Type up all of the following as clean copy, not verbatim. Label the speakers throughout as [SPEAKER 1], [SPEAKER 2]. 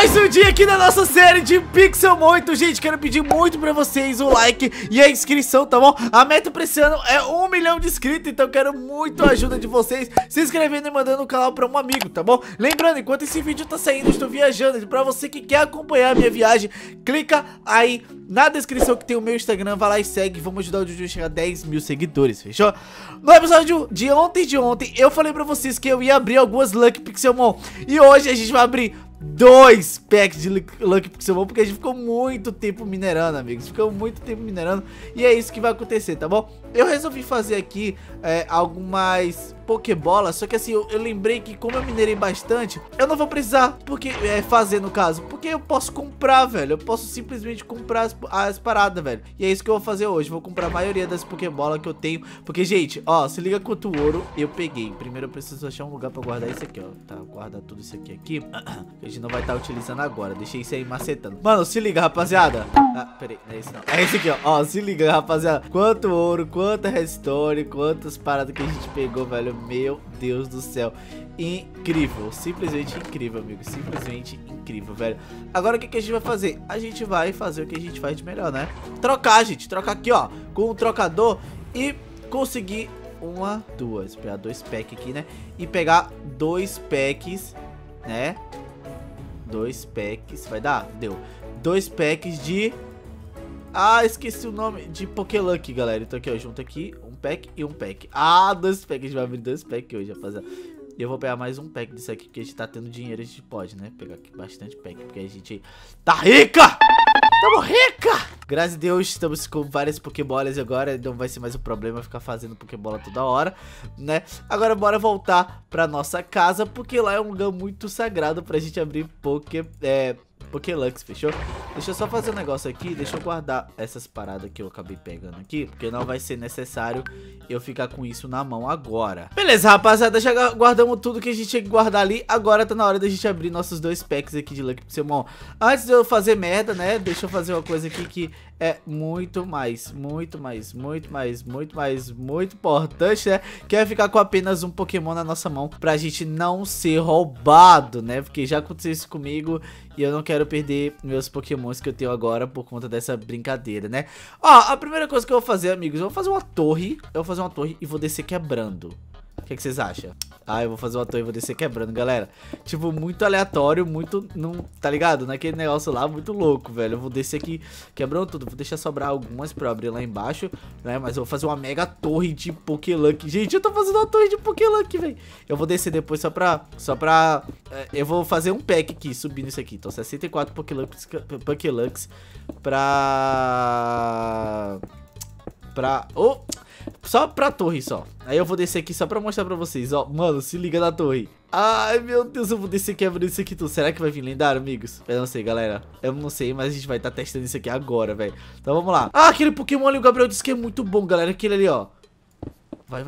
[SPEAKER 1] Mais um dia aqui na nossa série de Pixelmon. Então, gente, quero pedir muito pra vocês o like e a inscrição, tá bom? A meta pra esse ano é 1 milhão de inscritos, então quero muito a ajuda de vocês se inscrevendo e mandando o canal pra um amigo, tá bom? Lembrando, enquanto esse vídeo tá saindo, eu estou viajando. E pra você que quer acompanhar a minha viagem, clica aí na descrição que tem o meu Instagram, vai lá e segue. Vamos ajudar o Juju a chegar a 10 mil seguidores, fechou? No episódio de ontem, eu falei pra vocês que eu ia abrir algumas Lucky Pixelmon. E hoje a gente vai abrir 2 packs de Lucky Pixelmon, porque a gente ficou muito tempo minerando, amigos. Ficou muito tempo minerando e é isso que vai acontecer, tá bom? Eu resolvi fazer aqui algumas Pokébolas, só que assim, eu lembrei que como eu minerei bastante, eu não vou precisar fazer no caso, porque eu posso comprar, velho. Eu posso simplesmente comprar as paradas, velho. E é isso que eu vou fazer hoje. Vou comprar a maioria das Pokébolas que eu tenho, porque, gente, ó, se liga quanto ouro eu peguei. Primeiro eu preciso achar um lugar pra guardar isso aqui, ó. Tá, guardar tudo isso aqui. A gente não vai estar utilizando agora. Deixei isso aí macetando. Mano, se liga, rapaziada. Ah, peraí, não é esse não. É esse aqui, ó. Ó, se liga, rapaziada. Quanto ouro, quanta redstone, quantas paradas que a gente pegou, velho. Meu Deus do céu. Incrível. Simplesmente incrível, amigo. Simplesmente incrível, velho. Agora o que a gente vai fazer? A gente vai fazer o que a gente faz de melhor, né? Trocar, gente. Trocar aqui, ó. Com o trocador e conseguir pegar 2 packs aqui, né? E pegar 2 packs, né? 2 packs. Vai dar? Deu. 2 packs de... Ah, esqueci o nome. De Pokélucky, galera. Então aqui, ó. Junta aqui um pack e um pack. Ah, 2 packs. A gente vai abrir 2 packs hoje, rapaziada. Eu vou pegar mais um pack disso aqui, porque a gente tá tendo dinheiro, a gente pode, né? Pegar aqui bastante pack, porque a gente tá rica! Tamo rica! Graças a Deus, estamos com várias Pokébolas agora. Não vai ser mais um problema ficar fazendo Pokébola toda hora, né? Agora bora voltar pra nossa casa, porque lá é um lugar muito sagrado pra gente abrir Pokélux, fechou? Deixa eu só fazer um negócio aqui. Deixa eu guardar essas paradas que eu acabei pegando aqui, porque não vai ser necessário eu ficar com isso na mão agora. Beleza, rapaziada, já guardamos tudo que a gente tinha que guardar ali. Agora tá na hora da gente abrir nossos 2 packs aqui de Lucky Pixelmon. Antes de eu fazer merda, né, deixa eu fazer uma coisa aqui que é muito importante, né? Que é ficar com apenas um Pokémon na nossa mão, pra gente não ser roubado, né? Porque já aconteceu isso comigo e eu não quero perder meus Pokémons que eu tenho agora por conta dessa brincadeira, né? Ó, a primeira coisa que eu vou fazer, amigos, eu vou fazer uma torre. Eu vou fazer uma torre e vou descer quebrando. O que vocês acham? Ah, eu vou fazer uma torre e vou descer quebrando, galera. Tipo, muito aleatório, muito... não, tá ligado? Naquele negócio lá, muito louco, velho. Eu vou descer aqui quebrando tudo. Vou deixar sobrar algumas pra eu abrir lá embaixo, né? Mas eu vou fazer uma mega torre de Pokélucky. Gente, eu tô fazendo uma torre de Pokélucky, velho. Eu vou descer depois só pra... eu vou fazer um pack aqui, subindo isso aqui. Então, 64 Pokélucks só pra torre, só. Aí eu vou descer aqui só pra mostrar pra vocês, ó. Mano, se liga na torre. Ai, meu Deus, eu vou descer quebrando isso aqui tudo. Será que vai vir lendário, amigos? Eu não sei, galera. Eu não sei, mas a gente vai estar testando isso aqui agora, velho. Então vamos lá. Ah, aquele Pokémon ali, o Gabriel disse que é muito bom, galera. Aquele ali, ó. Vai.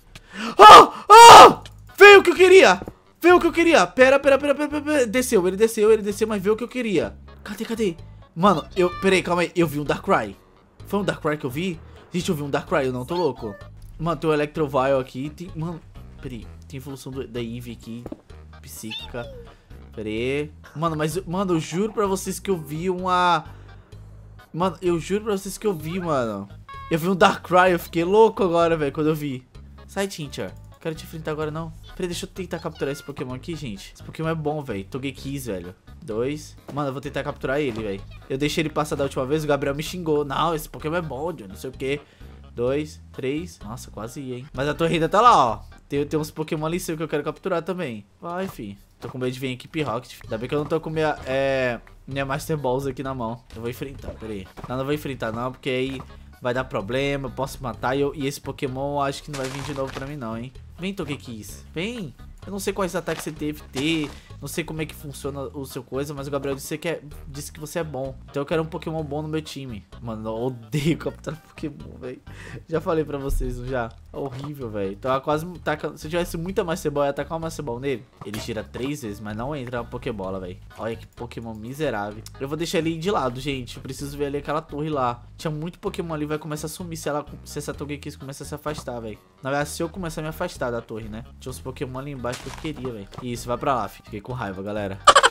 [SPEAKER 1] Ah! Veio o que eu queria! Pera. Desceu, ele desceu, mas veio o que eu queria. Cadê? Mano, peraí, calma aí. Eu vi um Darkrai. Foi um Darkrai que eu vi? Gente, eu vi um Darkrai, eu não tô louco. Mano, tem o Electrovile aqui. Mano, peraí. Tem evolução da Eevee aqui. Psíquica. Peraí. Mano, mano, eu juro pra vocês que eu vi uma... Mano, eu vi um Darkrai, eu fiquei louco agora, velho, quando eu vi. Sai, Tincher. Quero te enfrentar agora, não. Peraí, deixa eu tentar capturar esse Pokémon aqui, gente. Esse Pokémon é bom, velho. Togekiss, velho. 2. Mano, eu vou tentar capturar ele, velho. Eu deixei ele passar da última vez, o Gabriel me xingou. Não, esse Pokémon é bom, não sei o que. 2, 3. Nossa, quase ia, hein. Mas a torre ainda tá lá, ó. Tem uns Pokémon ali seu que eu quero capturar também. Vai, fi. Tô com medo de vir em Equipe Rocket. Ainda bem que eu não tô com minha Master Balls aqui na mão. Eu vou enfrentar, peraí. Não vou enfrentar não, porque aí vai dar problema, eu posso matar. E esse Pokémon eu acho que não vai vir de novo pra mim não, hein. Vem, Togekiss. Vem. Eu não sei quais ataques você teve não sei como é que funciona o seu coisa, mas o Gabriel disse que você é bom. Então eu quero um Pokémon bom no meu time. Mano, eu odeio capturar Pokémon, velho. Já falei pra vocês, não já? É horrível, velho. Então quase taca... Se eu tivesse muita Master Ball, eu ia atacar uma Master Ball nele. Ele gira 3 vezes, mas não entra na Pokébola, velho. Olha que Pokémon miserável. Eu vou deixar ele de lado, gente. Eu preciso ver ali aquela torre lá. Tinha muito Pokémon ali, vai começar a sumir se essa Togekiss começa a se afastar, velho. Na verdade, se eu começar a me afastar da torre, né? Tinha uns Pokémon ali embaixo que eu queria, velho. Isso, vai pra lá, filho. Fiquei com raiva, galera.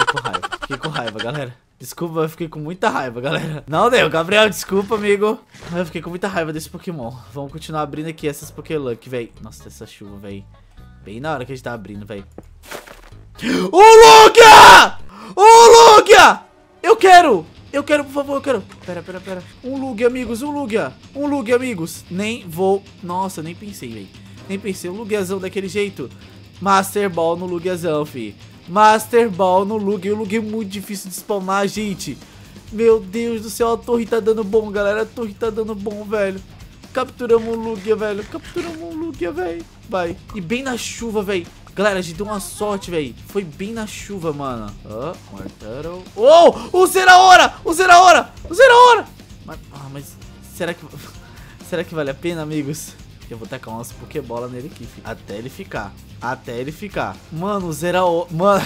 [SPEAKER 1] Fiquei com raiva, galera. Desculpa, eu fiquei com muita raiva, galera. Não deu, Gabriel, desculpa, amigo. Eu fiquei com muita raiva desse Pokémon. Vamos continuar abrindo aqui essas Pokéluck, velho. Nossa, essa chuva, velho. Bem na hora que a gente tá abrindo, velho. Ô, Lugia! Ô, Lugia! Eu quero, por favor, eu quero. Pera. Um Lugia, amigos, um Lugia. Um Lugia, amigos. Nem vou... Nossa, nem pensei, velho. Nem pensei, um Lugiazão daquele jeito. Master Ball no Lugiazão, fi. Master Ball no Lugia. O Lugia é muito difícil de spawnar, gente. Meu Deus do céu, a torre tá dando bom, galera. A torre tá dando bom, velho. Capturamos o Lugia, velho. Capturamos o Lugia, velho. Vai. E bem na chuva, velho. Galera, a gente deu uma sorte, velho. Foi bem na chuva, mano. Ó, Martaro. Oh, o Zeraora! O Zeraora! O Zeraora! Mas será que vale a pena, amigos? Eu vou tacar umas Pokébola nele aqui, filho. Até ele ficar. Mano, o Zeraora... Mano...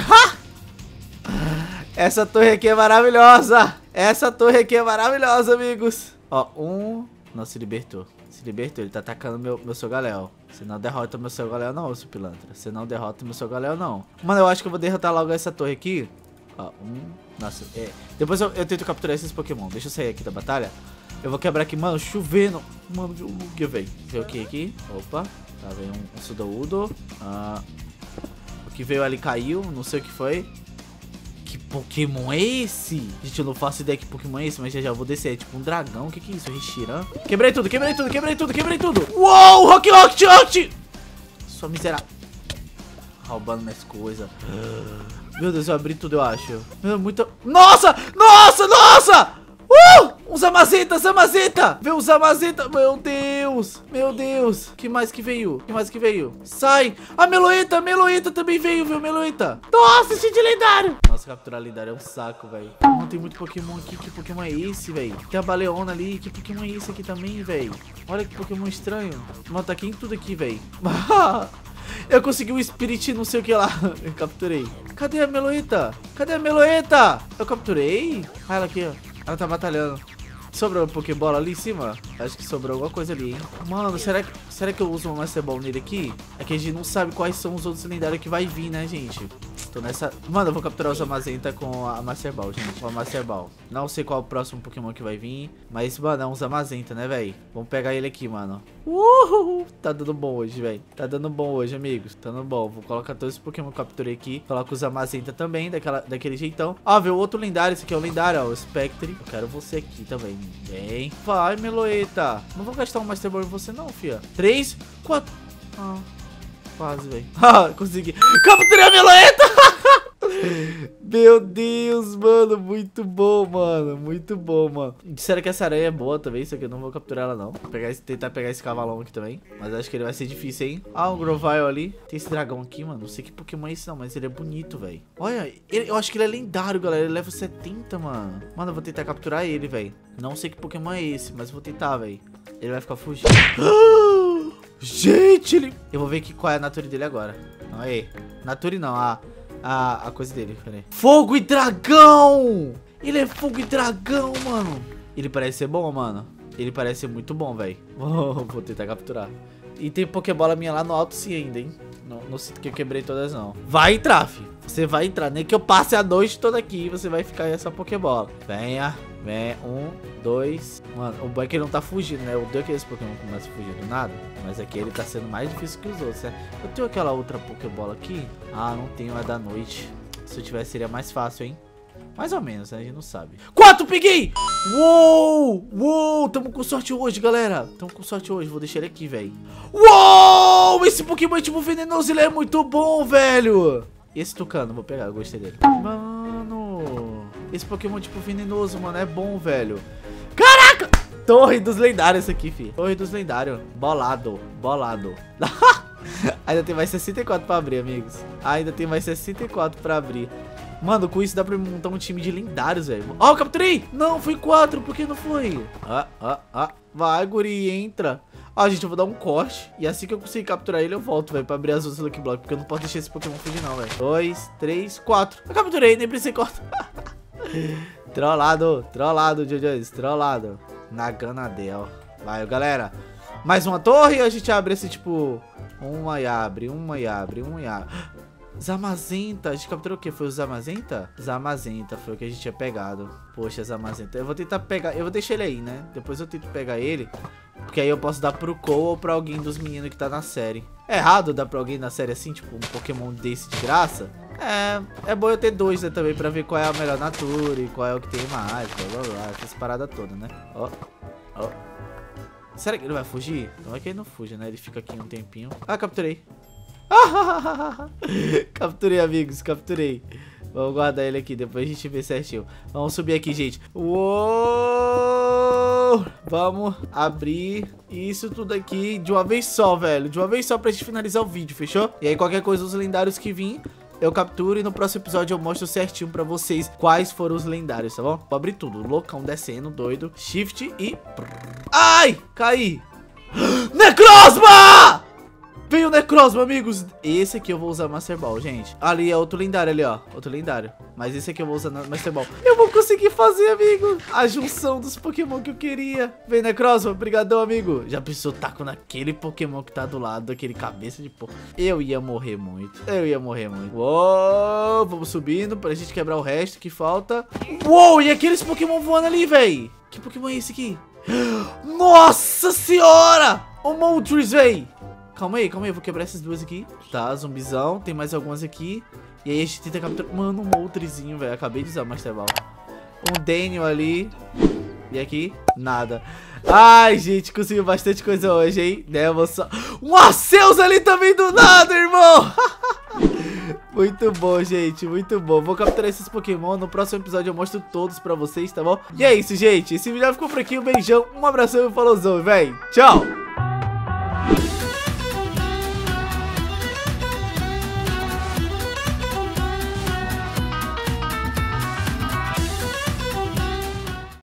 [SPEAKER 1] Essa torre aqui é maravilhosa. Amigos. Ó, Não, se libertou. Ele tá atacando meu Solgaleo. Você não derrota meu Solgaleo não, seu pilantra. Você não derrota meu Solgaleo não. Mano, eu acho que eu vou derrotar logo essa torre aqui. Ó, Nossa, depois eu tento capturar esses Pokémon. Deixa eu sair aqui da batalha. Eu vou quebrar aqui, mano, chovendo. Mano, viu o Lugia, velho. Vê o que aqui? Opa. Tá, veio um Sudowoodo. O que veio ali caiu, não sei o que foi. Que Pokémon é esse? Gente, eu não faço ideia que Pokémon é esse, mas já vou descer. É tipo um dragão. O que é isso? Reshiram? Quebrei tudo. Uou, Rocket! Sua miserável. Roubando minhas coisas. Meu Deus, eu abri tudo, eu acho. Meu, muita... Nossa! Um Zamazenta! Veio um Zamazenta! Meu Deus! Que mais que veio? Sai! A Meloetta também veio, viu? Meloetta! Nossa, esse de lendário! Nossa, capturar lendário é um saco, velho. Não tem muito Pokémon aqui. Que Pokémon é esse, velho? Tem a Baleona ali. Que Pokémon é esse aqui também, velho? Olha que Pokémon estranho. Mano, tá aqui em tudo aqui, velho. Eu consegui um Spirit, não sei o que lá. Eu capturei. Cadê a Meloetta? Eu capturei? Ah, ela aqui, ó. Ela tá batalhando. Sobrou uma Pokébola ali em cima? Acho que sobrou alguma coisa ali, hein? Mano, será que eu uso uma Master Ball nele aqui? É que a gente não sabe quais são os outros lendários que vai vir, né, gente? Tô nessa... Mano, eu vou capturar o Zamazenta com a Master Ball, gente. Com a Master Ball. Não sei qual é o próximo Pokémon que vai vir. Mas, mano, é um Zamazenta, né, velho? Vamos pegar ele aqui, mano. Tá dando bom hoje, velho. Tá dando bom hoje, amigos. Tá dando bom. Vou colocar todos os Pokémon que eu capturei aqui. Coloco o Zamazenta também, daquele jeitão. Ó, veio outro lendário. Esse aqui é o lendário, ó. O Spectre. Eu quero você aqui também. Bem. Vai, Meloetta. Não vou gastar um Master Ball em você, não, fia. 3, 4. Quase, velho. Consegui. Capturei a Meloetta! Meu Deus, mano. Muito bom, mano. Disseram que essa aranha é boa também. Isso aqui eu não vou capturar ela, não. Vou tentar pegar esse cavalão aqui também. Mas acho que ele vai ser difícil, hein? Um Grovyle ali. Tem esse dragão aqui, mano. Não sei que Pokémon é esse, não. Mas ele é bonito, velho. Olha, eu acho que ele é lendário, galera. Ele leva 70, mano. Mano, eu vou tentar capturar ele, velho. Não sei que Pokémon é esse, mas vou tentar, velho. Ele vai ficar fugindo. Gente, ele... Eu vou ver qual é a nature dele agora. Aí. Nature não, a coisa dele, peraí. Fogo e dragão! Ele é fogo e dragão, mano. Ele parece ser bom, mano. Ele parece ser muito bom, velho. Vou tentar capturar. E tem Pokébola minha lá no alto sim ainda, hein. Não sinto que eu quebrei todas, não. Vai entrar, filho. Você vai entrar. Nem que eu passe a noite toda aqui, você vai ficar essa Pokébola. Venha. Vem, 1, 2. Mano, o bom é que ele não tá fugindo, né? Eu odeio que esse Pokémon começa a fugir do nada. Mas aqui ele tá sendo mais difícil que os outros, né? Eu tenho aquela outra Pokébola aqui. Não tenho, é da noite. Se eu tivesse, seria mais fácil, hein? Mais ou menos, né? A gente não sabe. 4, peguei! Uou! Tamo com sorte hoje, galera. Vou deixar ele aqui, velho. Uou! Esse Pokémon é tipo venenoso. Ele é muito bom, velho. E esse Tucano, vou pegar. Eu gostei dele. Mano... Esse Pokémon tipo venenoso, mano, é bom, velho. Caraca! Torre dos lendários aqui, fi. Torre dos lendários. Bolado. Ainda tem mais 64 pra abrir, amigos. Mano, com isso dá pra montar um time de lendários, velho. Eu capturei! Não, foi 4, por que não foi? Vai, guri, entra. Gente, eu vou dar um corte. E assim que eu conseguir capturar ele, eu volto, velho, pra abrir as outras Lucky Block. Porque eu não posso deixar esse Pokémon fugir, não, velho. 2, 3, 4. Eu capturei, nem precisei cortar. Trollado, Jojo's, trollado. Naganadel. Vai, galera. Mais uma torre ou a gente abre esse tipo... Uma e abre. Zamazenta. A gente capturou o quê? Foi o Zamazenta? Zamazenta foi o que a gente tinha pegado. Poxa, Zamazenta. Eu vou tentar pegar... Eu vou deixar ele aí, né? Depois eu tento pegar ele. Porque aí eu posso dar pro Cole ou pra alguém dos meninos que tá na série. É errado dar pra alguém na série assim? Tipo, um Pokémon desse de graça? É bom eu ter dois, né, também, pra ver qual é a melhor natura e qual é o que tem mais, blá, blá, blá, essas paradas todas, né? Ó. Será que ele vai fugir? Não é que ele não fuja, né? Ele fica aqui um tempinho. Ah, capturei. Capturei, amigos, capturei. Vamos guardar ele aqui, depois a gente vê certinho. Vamos subir aqui, gente. Uou! Vamos abrir isso tudo aqui de uma vez só, velho. De uma vez só pra gente finalizar o vídeo, fechou? E aí qualquer coisa, os lendários que vir, eu capturo e no próximo episódio eu mostro certinho pra vocês quais foram os lendários, tá bom? Vou abrir tudo. Loucão descendo, doido. Shift e... Ai! Caí! Necrozma! Veio o Necrozma, amigos. Esse aqui eu vou usar Master Ball, gente. Ali é outro lendário ali, ó. Outro lendário. Mas esse aqui eu vou usar Master Ball. Eu vou conseguir fazer, amigo, a junção dos Pokémon que eu queria. Vem, Necrozma. Obrigadão, amigo. Já pensou taco naquele Pokémon que tá do lado daquele cabeça de porra? Eu ia morrer muito. Eu ia morrer muito. Uou, vamos subindo pra gente quebrar o resto que falta. Uou, e aqueles Pokémon voando ali, véi. Que Pokémon é esse aqui? Nossa senhora! O Moltres, véi. Calma aí, eu vou quebrar essas duas aqui. Tá, zumbizão, tem mais algumas aqui. E aí a gente tenta capturar... Mano, um Moltrezinho, velho. Acabei de usar o Master Ball. Um Daniel ali. E aqui, nada. Ai, gente, conseguiu bastante coisa hoje, hein? Né, eu vou só... Um Arceus ali também do nada, irmão! Muito bom, gente, muito bom. Vou capturar esses Pokémon. No próximo episódio eu mostro todos pra vocês, tá bom? E é isso, gente. Esse vídeo ficou por aqui. Um beijão, um abração e um falouzão, velho. Tchau!